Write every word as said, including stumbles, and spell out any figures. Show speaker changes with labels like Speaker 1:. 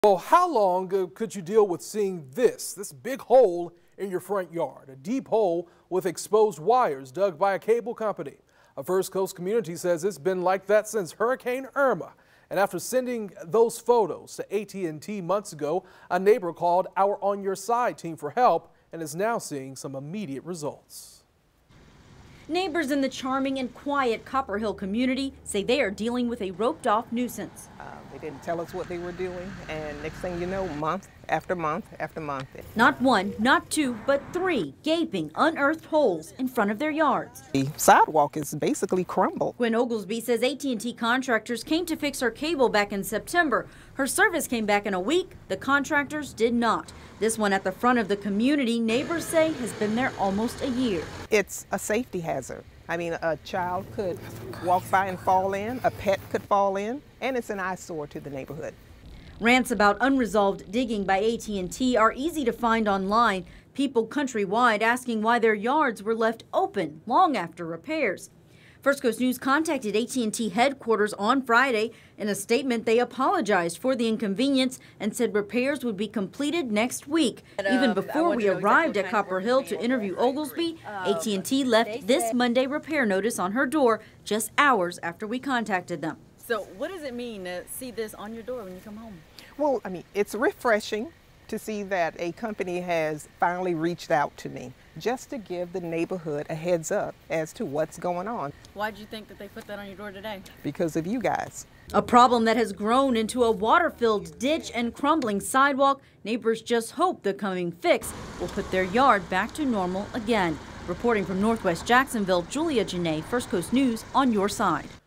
Speaker 1: Well, how long uh, could you deal with seeing this, this big hole in your front yard? A deep hole with exposed wires dug by a cable company. A First Coast community says it's been like that since Hurricane Irma. And after sending those photos to A T and T months ago, a neighbor called our On Your Side team for help and is now seeing some immediate results.
Speaker 2: Neighbors in the charming and quiet Copper Hill community say they are dealing with a roped-off nuisance.
Speaker 3: Uh, they didn't tell us what they were doing, and next thing you know, month after month after month.
Speaker 2: Not one, not two, but three gaping, unearthed holes in front of their yards.
Speaker 3: The sidewalk is basically crumbled.
Speaker 2: Gwen Oglesby says A T and T contractors came to fix her cable back in September. Her service came back in a week. The contractors did not. This one at the front of the community, neighbors say, has been there almost a year.
Speaker 3: It's a safety hazard. I mean, a child could walk by and fall in, a pet could fall in, and it's an eyesore to the neighborhood.
Speaker 2: Rants about unresolved digging by A T and T are easy to find online. People countrywide asking why their yards were left open long after repairs. First Coast News contacted A T and T headquarters on Friday. In a statement, they apologized for the inconvenience and said repairs would be completed next week. Even before we arrived at Copper Hill to interview Oglesby, A T and T left this Monday repair notice on her door just hours after we contacted them.
Speaker 4: So what does it mean to see this on your door when you come home?
Speaker 3: Well, I mean, it's refreshing to see that a company has finally reached out to me just to give the neighborhood a heads up as to what's going on.
Speaker 4: Why did you think that they put that on your door today?
Speaker 3: Because of you guys.
Speaker 2: A problem that has grown into a water-filled ditch and crumbling sidewalk. Neighbors just hope the coming fix will put their yard back to normal again. Reporting from Northwest Jacksonville, Julia Janae, First Coast News, on your side.